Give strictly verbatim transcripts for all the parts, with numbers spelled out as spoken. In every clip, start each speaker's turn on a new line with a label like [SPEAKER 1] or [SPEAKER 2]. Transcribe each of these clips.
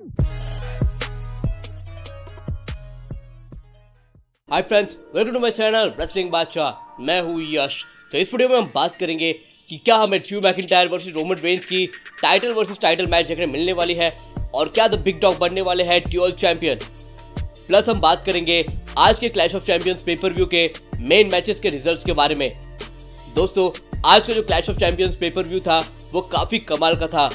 [SPEAKER 1] Hi friends, welcome to my channel wrestling Badshah. मैं हूँ यश। तो इस वीडियो में हम बात करेंगे कि क्या हमें Drew McIntyre versus Roman Reigns की टाइटल वर्सेस टाइटल मैच देखने मिलने वाली है और क्या द बिग डॉग बनने वाले हैं ड्यूअल चैंपियन। प्लस हम बात करेंगे आज के clash of champions pay per view के मेन मैचेस के रिजल्ट्स के बारे में। दोस्तों, आज का जो clash of champions pay per view था वो काफी कमाल का था।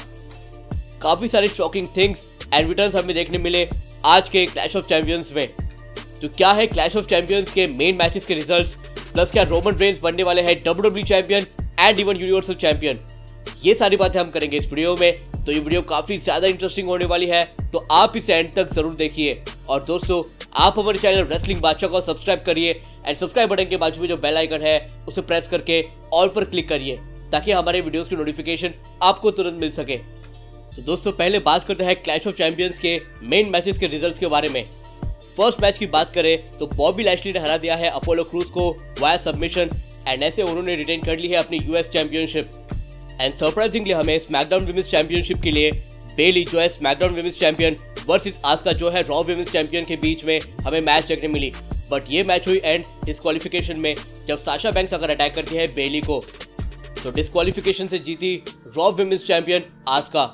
[SPEAKER 1] काफी सारे शॉकिंग थिंग्स एंड रिटर्न्स हमें देखने मिले आज के क्लैश ऑफ चैंपियंस में। तो क्या है क्लैश ऑफ चैंपियंस के मेन मैचेस के रिजल्ट्स, प्लस क्या रोमन रेंस बनने वाले हैं W W E champion and even universal champion, ये सारी बातें हम करेंगे इस वीडियो में। तो ये वीडियो काफी ज्यादा इंटरेस्टिंग होने वाली है, तो आप इसे एंड तक जरूर देखिए। और दोस्तों, आप हमारे चैनल रेसलिंग बादशाह को सब्सक्राइब करिए एंड सब्सक्राइब बटन के बाजू में जो बेल आइकन है उसे प्रेस करके ऑल पर क्लिक करिए ताकि हमारे वीडियोस की नोटिफिकेशन आपको तुरंत मिल सके। तो दोस्तों, पहले बात करते हैं क्लैश ऑफ चैंपियंस के मेन मैचेस के रिजल्ट्स के बारे में। फर्स्ट मैच की बात करें तो बॉबी लैशली ने हरा दिया है अपोलो क्रूज को वाया सबमिशन एंड ऐसे उन्होंने रिटेन कर ली है अपनी यूएस चैंपियनशिप। एंड सरप्राइजिंगली हमें स्मैकडाउन विमेंस चैंपियनशिप के लिए बेली जो है SmackDown women's champion versus Asuka जो है रॉ विमेंस चैंपियन के बीच में हमें मैच देखने मिली। बट ये मैच हुई एंड डिस्क्वालिफिकेशन में, जब साशा बैंक्स अगर अटैक करती है बेली को, तो डिस्क्वालिफिकेशन से जीती रॉ विमेंस चैंपियन आस्का।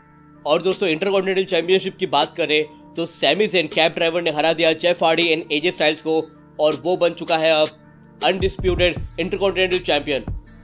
[SPEAKER 1] और दोस्तों, इंटरकॉन्टिनेंटल चैंपियनशिप की बात करें तो सैमी ज़ेन कैब ड्राइवर ने हरा दिया Jeff Hardy and AJ Styles को और वो बन चुका है अब अनडिस्प्यूटेड इंटरकॉन्टिनेंटल चैंपियन।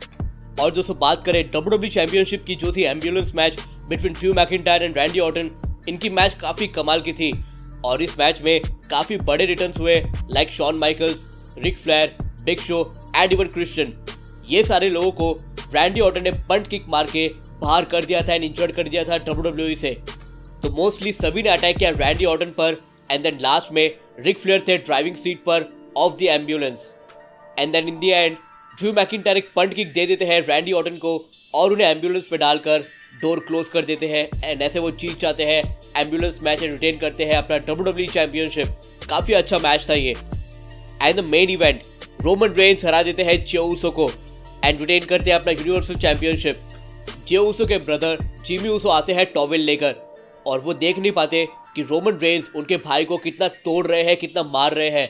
[SPEAKER 1] और दोस्तों, बात करें डब्ल्यू डब्ल्यू ई चैंपियनशिप की जो थी ambulance match between Drew McIntyre and Randy Orton, इनकी मैच काफी कमाल की थी और इस मैच में काफी बड़े रिटर्न्स हुए like Shawn Michaels, Ric Flair, Big Show and even Christian. ये सारे लोगों को रैंडी ऑर्टन ने पंट किक मार के बाहर कर दिया था एंड इंजर्ड कर दिया था डब्ल्यू डब्ल्यू ई से। तो मोस्टली सभी ने अटैक किया रैंडी ऑर्टन पर एंड देन लास्ट में रिक फ्लेयर थे ड्राइविंग सीट पर of the ambulance. And then in the end Drew McIntyre एक पंट किक दे देते हैं रैंडी ऑर्टन को और उन्हें एम्बुलेंस में डालकर डोर क्लोज कर देते हैं एंड ऐसे वो जीत जाते हैं एम्बुलेंस मैच एंड रिटेन करते हैं अपना डब्ल्यू डब्ल्यू ई चैंपियनशिप। काफी अच्छा मैच था ये। And the main event, Roman Reigns हरा देते हैं जे ऊसो को एंड रिटेन करते हैं अपना यूनिवर्सल चैंपियनशिप। जे ऊसो के ब्रदर जिमी ऊसो आते हैं टॉवेल लेकर और वो देख नहीं पाते कि रोमन रेंस उनके भाई को कितना तोड़ रहे हैं, कितना मार रहे हैं,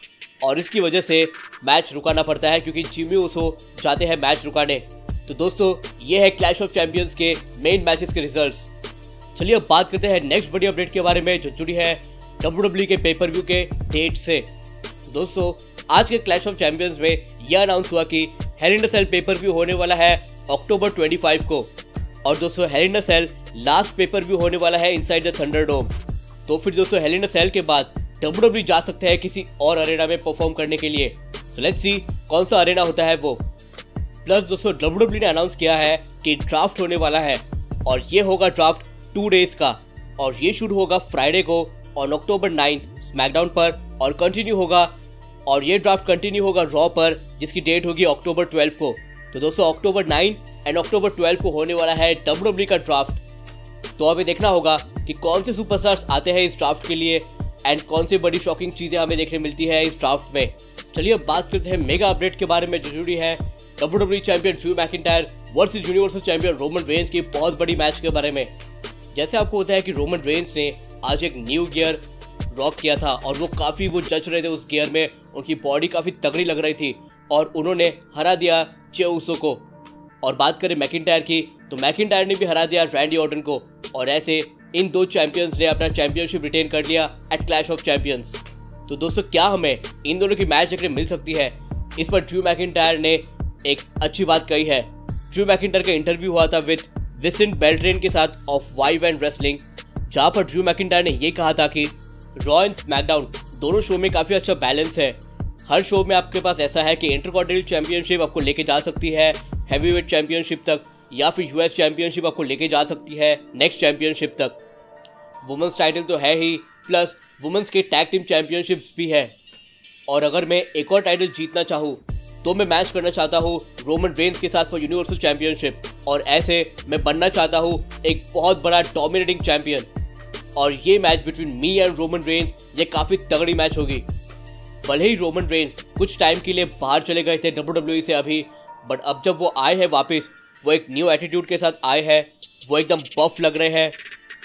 [SPEAKER 1] और इसकी वजह से मैच रुकाना पड़ता है क्योंकि जिमी ऊसो चाहते हैं मैच रुकाने। तो दोस्तों, ये है क्लैश ऑफ चैंपियंस के मेन मैचेस के रिजल्ट्स। चलिए अब बात करते हैं नेक्स्ट बड़ी अपडेट के बारे में जो जुड़ी है डब्ल्यू डब्ल्यू ई के पेपर व्यू के डेट से। दोस्तों, आज के क्लैश ऑफ चैंपियंस में यह अनाउंस हुआ कि Hell in a Cell pay per view होने वाला है अक्टूबर पच्चीस को। और दोस्तों, Hell in a Cell last pay per view होने वाला है इनसाइड द थंडरडोम। तो फिर दोस्तों, हेल इन अ सेल के बाद डब्ल्यू डब्ल्यू ई जा सकते हैं किसी और अरेना में परफॉर्म करने के लिए। सो लेट्स सी कौन सा अरेना होता है वो। प्लस दोस्तों, डब्ल्यू डब्ल्यू ई ने अनाउंस किया है कि ड्राफ्ट होने वाला है और ये होगा ड्राफ्ट टू डेज का और ये शुरू होगा फ्राइडे को ऑन अक्टूबर नाइन्थ स्मैकडाउन पर और कंटिन्यू होगा, और ये ड्राफ्ट कंटिन्यू होगा रॉ पर जिसकी डेट होगी अक्टूबर ट्वेल्व को। तो दोस्तों, October ninth and October twelve को होने वाला है डब्ल्यू डब्ल्यू ई का ड्राफ्ट। तो अभी देखना होगा कि कौन से सुपरस्टार्स आते हैं इस ड्राफ्ट के लिए एंड कौन सी बड़ी शॉकिंग चीजें हमें देखने मिलती है इस ड्राफ्ट में। चलिए अब बात करते हैं मेगा अपडेट के बारे में जो जुड़ी है W W E champion Drew McIntyre versus universal champion Roman Reigns की बहुत बड़ी मैच के बारे में। जैसे आपको होता है कि रोमन रेंस ने आज एक न्यू गियर रॉक किया था और वो काफी वो जच रहे थे उस गियर में, उनकी बॉडी काफी तगड़ी लग रही थी और उन्होंने हरा दिया जे ऊसो को। और बात करें मैकिंटायर की तो मैकिंटायर ने भी हरा दिया रैंडी ऑर्टन को और ऐसे इन दो चैंपियंस ने अपना चैंपियनशिप रिटेन कर लिया एट क्लैश ऑफ चैंपियंस। तो दोस्तों, क्या हमें इन दोनों की मैच देखने मिल सकती है? इस पर ड्रू मैकिंटायर ने एक अच्छी बात कही है। ड्रू मैकिंटायर का इंटरव्यू हुआ था विद विसेंट बेल्ट्रेन के साथ ऑफ वाइव एंड रेसलिंग, जहां पर ड्रू मैकिंटायर ने ये कहा था कि रॉ एंड स्मैकडाउन दोनों शो में काफी अच्छा बैलेंस है। हर शो में आपके पास ऐसा है कि इंटरकॉन्टिनेंटल चैंपियनशिप आपको लेके जा सकती है हैवीवेट चैंपियनशिप तक, या फिर यूएस चैंपियनशिप आपको लेके जा सकती है नेक्स्ट चैंपियनशिप तक। वुमेन्स टाइटल तो है ही, प्लस वुमेन्स के टैग टीम चैंपियनशिप्स भी है। और अगर मैं एक और टाइटल जीतना चाहूँ तो मैं मैच करना चाहता हूँ रोमन रेंस के साथ फॉर यूनिवर्सल चैंपियनशिप, और ऐसे मैं बनना चाहता हूँ एक बहुत बड़ा डोमिनेटिंग चैंपियन। और ये match between me and Roman Reigns ये काफी तगड़ी मैच होगी। भले ही रोमन रेंस कुछ टाइम के लिए बाहर चले गए थे डब्ल्यू डब्ल्यू ई से अभी, बट अब जब वो आए हैं वापस, वो एक न्यू एटीट्यूड के साथ आए हैं, वो एकदम बफ लग रहे हैं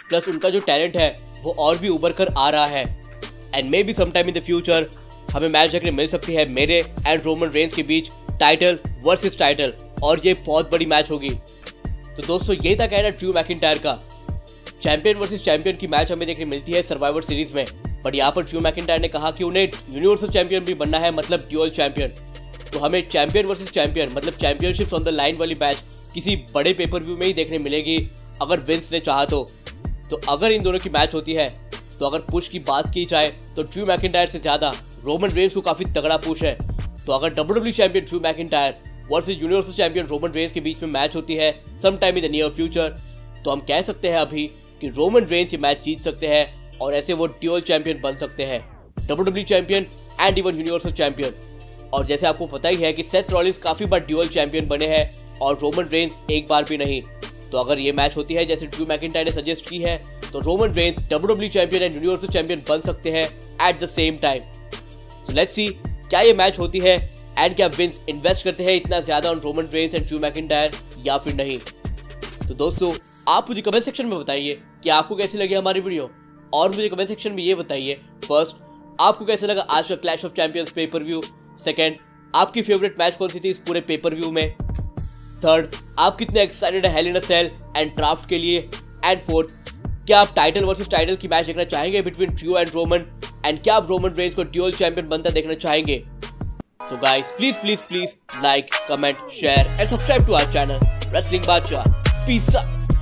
[SPEAKER 1] प्लस उनका जो टैलेंट है वो और भी उभर कर आ रहा है। And maybe sometime in the future हमें मैच देखने मिल सकती है मेरे एंड रोमन रेंस के बीच, टाइटल वर्सेस टाइटल, और ये बहुत बड़ी मैच होगी। तो दोस्तों यही था कहना ड्रू मैकिंटायर का। चैंपियन वर्सेस चैंपियन की मैच हमें देखने मिलती है सर्वाइवर सीरीज में, बट यहाँ पर ड्रू मैकिंटायर ने कहा कि उन्हें यूनिवर्सल चैंपियन भी बनना है, मतलब ड्यूअल चैंपियन। तो हमें चैंपियन वर्सेस चैंपियन मतलब चैंपियनशिप्स ऑन द लाइन वाली मैच किसी बड़े पेपर व्यू में ही देखने मिलेगी अगर विंस ने चाहा तो। तो अगर इन दोनों की मैच होती है तो अगर पुश की बात की जाए तो ड्रू मैकिंटायर से ज़्यादा रोमन रेंस को काफ़ी तगड़ा पुश है। तो अगर W W champion Drew McIntyre versus universal champion Roman Reigns के बीच में मैच होती है some time in the near future, तो हम कह सकते हैं अभी कि रोमन रेंस ये मैच जीत सकते हैं और ऐसे वो ड्यूअल चैंपियन बन सकते हैं, W W champion and even universal champion. और जैसे आपको पता ही है कि सेथ रॉलिंस काफ़ी बार ड्यूअल चैंपियन बने हैं और रोमन रेंस एक बार भी नहीं। तो अगर ये मैच होती है जैसे ड्रू मैकिंटायर ने सजेस्ट की है तो Roman Reigns W W champion and universal champion बन सकते हैं at the same time. So let's see क्या ये मैच होती है एंड क्या विंस इन्वेस्ट करते हैं इतना ज़्यादा on Roman Reigns and Drew McIntyre या फिर नहीं। तो दोस्तों आप मुझे कमेंट सेक्शन में बताइए कि आपको कैसी लगी हमारी वीडियो, और मुझे कमेंट सेक्शन में ये बताइए फर्स्ट आपको कैसे लगा आज का clash of champions pay per view, second आपकी फेवरेट मैच कौन सी थी इस पूरे पेपर व्यू में, थर्ड आप कितने एक्साइटेड है Hell in a Cell and draft के लिए, एंड फोर्थ क्या आप टाइटल वर्सेस टाइटल की मैच देखना चाहेंगे between Drew and Roman, and क्या आप रोमन रेंस को ड्यूअल चैंपियन बनता देखना चाहेंगे। So guys please please please like, comment, share and subscribe to our channel wrestling Badshah. Peace out.